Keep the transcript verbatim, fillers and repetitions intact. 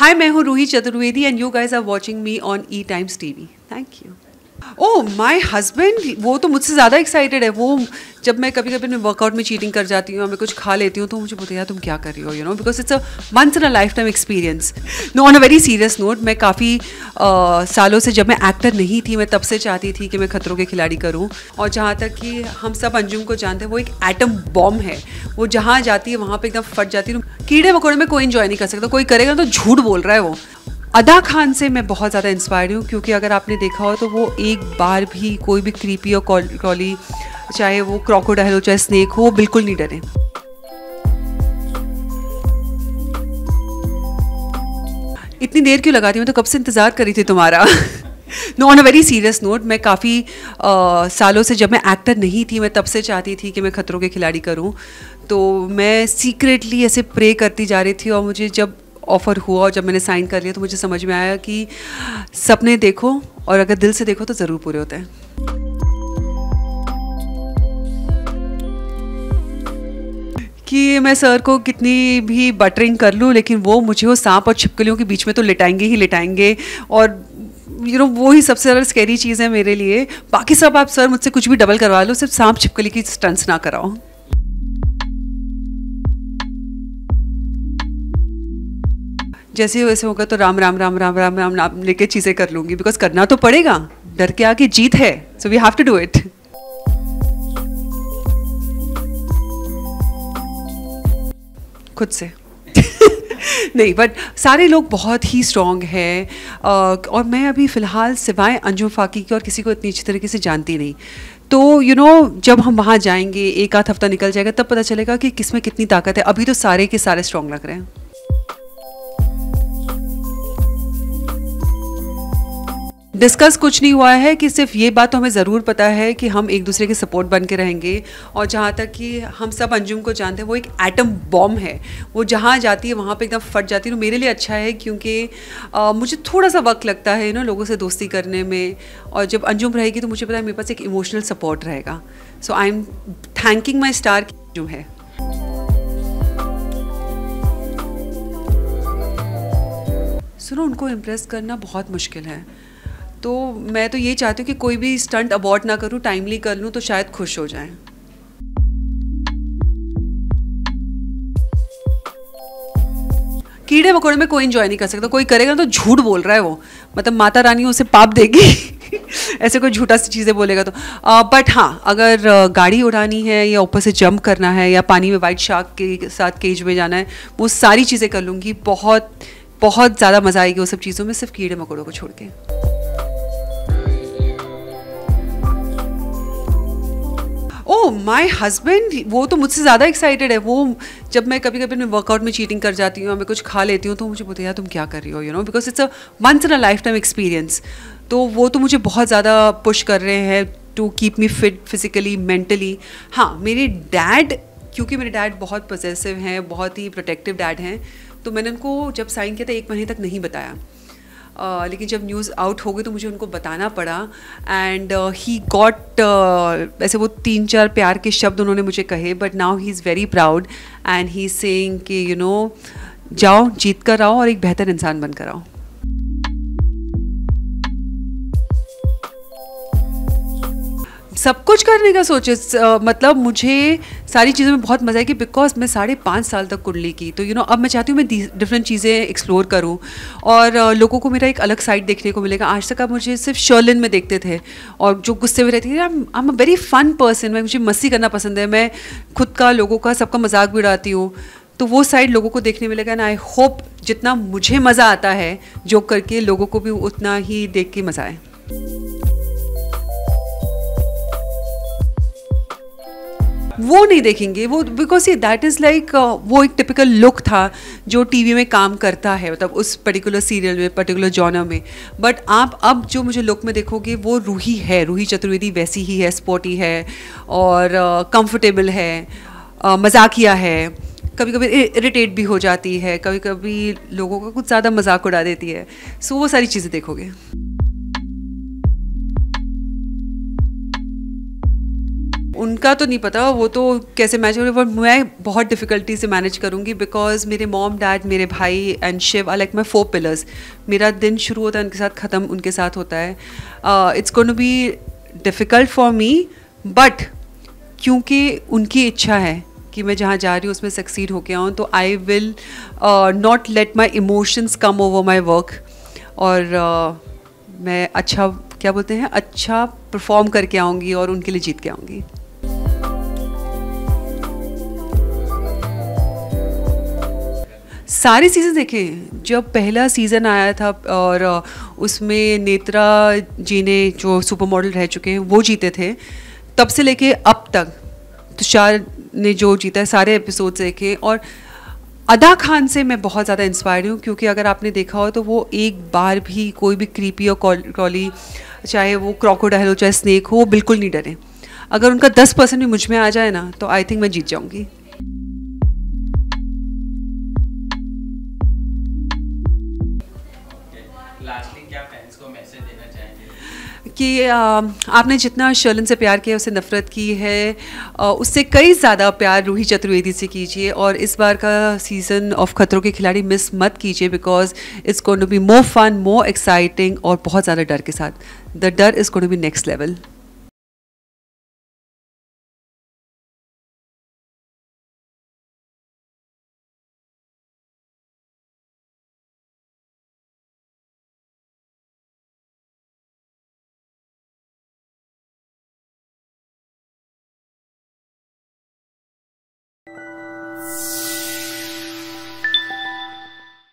हाय, मैं हूँ Roohi Chaturvedi and you guys are watching me on E Times TV. Thank you. Oh, my husband, वो तो मुझसे ज़्यादा एक्साइटेड है। वो जब मैं कभी कभी अपने वर्कआउट में चीटिंग कर जाती हूँ, मैं कुछ खा लेती हूँ, तो मुझे बोलते हैं यार तुम क्या कर रही हो, you know, because it's a once in a lifetime experience. No, on a very serious note, मैं काफ़ी सालों से, जब मैं एक्टर नहीं थी, मैं तब से चाहती थी कि मैं खतरों के खिलाड़ी करूँ। और जहाँ तक कि हम सब अंजुम को जानते हैं, वो एक एटम बॉम्ब है। वो जहाँ जाती है वहाँ पर एकदम फट जाती है। कीड़े मकोड़े में कोई इन्जॉय नहीं कर सकता, कोई करेगा तो झूठ बोल रहा है वो। अदा खान से मैं बहुत ज़्यादा इंस्पायर्ड हूँ, क्योंकि अगर आपने देखा हो तो वो एक बार भी कोई भी क्रीपी और क्रॉली, चाहे वो क्रोकोडाइल हो चाहे स्नेक हो, वो बिल्कुल नहीं डरे। इतनी देर क्यों लगाती हूँ, तो कब से इंतज़ार करी थी तुम्हारा। No, on a very serious note, मैं काफ़ी सालों से, जब मैं एक्टर नहीं थी, मैं तब से चाहती थी कि मैं खतरों के खिलाड़ी करूँ। तो मैं सीक्रेटली ऐसे प्रे करती जा रही थी, और मुझे जब ऑफ़र हुआ और जब मैंने साइन कर लिया तो मुझे समझ में आया कि सपने देखो और अगर दिल से देखो तो ज़रूर पूरे होते हैं। कि मैं सर को कितनी भी बटरिंग कर लूँ, लेकिन वो मुझे वो सांप और छिपकलियों के बीच में तो लिटाएंगे ही लिटाएंगे। और यू नो, वो ही सबसे ज़्यादा स्कैरी चीज़ है मेरे लिए। बाकी सब आप सर मुझसे कुछ भी डबल करवा लो, सिर्फ सांप छिपकली की स्टंट्स ना कराओ। जैसे ही वैसे होगा तो राम राम राम राम राम राम नाम लेके चीज़ें कर लूँगी, बिकॉज करना तो पड़ेगा। डर के आगे जीत है, so we have to do it. खुद से नहीं, बट सारे लोग बहुत ही स्ट्रॉन्ग हैं। और मैं अभी फ़िलहाल सिवाय अंजुम फाकी की और किसी को इतनी अच्छी तरीके से जानती नहीं। तो यू you नो know, जब हम वहाँ जाएंगे, एक आध हफ्ता निकल जाएगा, तब पता चलेगा कि किस में कितनी ताकत है। अभी तो सारे के सारे स्ट्रॉन्ग लग रहे हैं। डिस्कस कुछ नहीं हुआ है, कि सिर्फ ये बात तो हमें ज़रूर पता है कि हम एक दूसरे के सपोर्ट बन के रहेंगे। और जहाँ तक कि हम सब अंजुम को जानते हैं, वो एक एटम बॉम्ब है। वो जहाँ जाती है वहाँ पे एकदम फट जाती है। तो मेरे लिए अच्छा है, क्योंकि आ, मुझे थोड़ा सा वक्त लगता है ना लोगों से दोस्ती करने में। और जब अंजुम रहेगी तो मुझे पता है मेरे पास एक इमोशनल सपोर्ट रहेगा। So I am thanking my star जो है। सुनो, उनको इम्प्रेस करना बहुत मुश्किल है। तो मैं तो ये चाहती हूँ कि कोई भी स्टंट अबॉर्ट ना करूँ, टाइमली कर लूँ, तो शायद खुश हो जाएं। कीड़े मकोड़े में कोई इन्जॉय नहीं कर सकता, कोई करेगा तो झूठ बोल रहा है वो। मतलब माता रानी उसे पाप देगी ऐसे कोई झूठा सी चीज़ें बोलेगा तो। बट हाँ, अगर गाड़ी उड़ानी है या ऊपर से जंप करना है या पानी में वाइट शार्क के साथ केज में जाना है, वो सारी चीज़ें कर लूँगी। बहुत बहुत ज़्यादा मज़ा आएगी वो सब चीज़ों में, सिर्फ कीड़े मकोड़ों को छोड़ के। ओह, माय हस्बैंड, वो तो मुझसे ज़्यादा एक्साइटेड है। वो जब मैं कभी कभी अपने वर्कआउट में चीटिंग कर जाती हूँ, मैं कुछ खा लेती हूँ, तो मुझे बोलते हैं यार तुम क्या कर रही हो, you know, because it's a once in a lifetime experience. तो वो तो मुझे बहुत ज़्यादा पुश कर रहे हैं to keep me fit physically mentally. हाँ, मेरे डैड, क्योंकि मेरे डैड बहुत पॉसेसिव हैं, बहुत ही प्रोटेक्टिव डैड हैं, तो मैंने उनको जब साइन किया था एक महीने तक नहीं बताया। Uh, लेकिन जब न्यूज़ आउट हो गई तो मुझे उनको बताना पड़ा। एंड ही गॉट, ऐसे वो तीन चार प्यार के शब्द उन्होंने मुझे कहे, but now he is very proud and he is saying कि यू नो, जाओ जीत कर आओ और एक बेहतर इंसान बन कर आओ। सब कुछ करने का सोचे। uh, मतलब मुझे सारी चीज़ों में बहुत मज़ा आएगी, बिकॉज मैं साढ़े पाँच साल तक कुंडली की। तो यू नो, अब मैं चाहती हूँ मैं डिफरेंट चीज़ें एक्सप्लोर करूँ और uh, लोगों को मेरा एक अलग साइड देखने को मिलेगा। आज तक आप मुझे सिर्फ शर्लिन में देखते थे और जो गुस्से में रहती थी। I am a very fun person, मैं मुझे मस्ती करना पसंद है, मैं खुद का, लोगों का, सबका मजाक भी उड़ाती हूँ। तो वो साइड लोगों को देखने मिलेगा। एंड आई होप जितना मुझे मज़ा आता है जोक करके, लोगों को भी उतना ही देख के मज़ा आए। वो नहीं देखेंगे वो, बिकॉज ये दैट इज़ लाइक, वो एक टिपिकल लुक था जो टीवी में काम करता है, मतलब उस पर्टिकुलर सीरियल में, पर्टिकुलर जॉनर में। बट आप अब जो मुझे लुक में देखोगे वो रूही है, रूही चतुर्वेदी वैसी ही है, स्पोर्टी है और कंफर्टेबल uh, है, uh, मजाकिया है, कभी कभी इरिटेट भी हो जाती है, कभी कभी लोगों का कुछ ज़्यादा मजाक उड़ा देती है। सो वो सारी चीज़ें देखोगे। उनका तो नहीं पता वो तो कैसे मैच करेंगे, बट मैं बहुत डिफ़िकल्टी से मैनेज करूँगी बिकॉज मेरे मॉम डैड मेरे भाई and Shiv are like my four pillars. मेरा दिन शुरू होता है उनके साथ, ख़त्म उनके साथ होता है. It's going to be difficult for me, but क्योंकि उनकी इच्छा है कि मैं जहाँ जा रही हूँ उसमें सक्सीड होके आऊँ, तो I will not let my emotions come over my work. और uh, मैं अच्छा क्या बोलते हैं अच्छा परफॉर्म करके आऊँगी और उनके लिए जीत के आऊँगी. सारे सीज़न देखे. जब पहला सीज़न आया था और उसमें नेत्रा जी ने जो सुपर मॉडल रह चुके हैं वो जीते थे, तब से लेके अब तक तुषार ने जो जीता है सारे एपिसोड्स देखे. और अदा खान से मैं बहुत ज़्यादा इंस्पायर्ड हूँ, क्योंकि अगर आपने देखा हो तो वो एक बार भी कोई भी क्रीपी और कॉली, चाहे वो क्रोकोडाइल हो चाहे स्नेक हो, वो बिल्कुल नहीं डरे. अगर उनका दस परसेंट भी मुझ में आ जाए ना तो आई थिंक मैं जीत जाऊँगी. कि आ, आपने जितना शर्लिन से प्यार किया, उससे नफ़रत की है, आ, उससे कई ज़्यादा प्यार रूही चतुर्वेदी से कीजिए. और इस बार का सीज़न ऑफ खतरों के खिलाड़ी मिस मत कीजिए, because it's going to be more fun, more exciting और बहुत ज़्यादा डर के साथ. द डर is going to be next level.